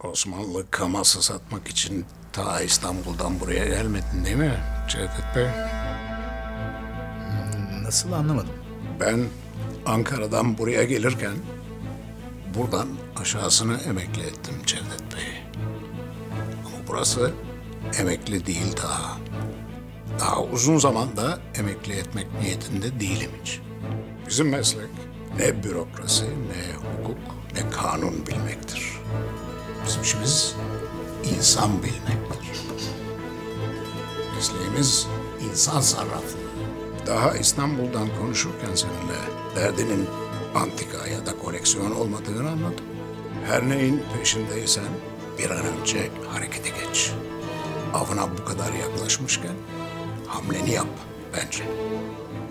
Osmanlı kaması satmak için ta İstanbul'dan buraya gelmedin değil mi Cevdet Bey? Nasıl anlamadım? Ben Ankara'dan buraya gelirken buradan aşağısını emekli ettim Cevdet Bey. Ama burası emekli değil daha. Daha uzun zamanda emekli etmek niyetinde değilim hiç. Bizim meslek ne bürokrasi, ne hukuk, ne kanun bilmektir. Bizim işimiz insan bilmektir. Mesleğimiz insan sarraflığı. Daha İstanbul'dan konuşurken seninle derdinin antika ya da koleksiyon olmadığını anladım. Her neyin peşindeysen bir an önce harekete geç. Avına bu kadar yaklaşmışken hamleni yap bence.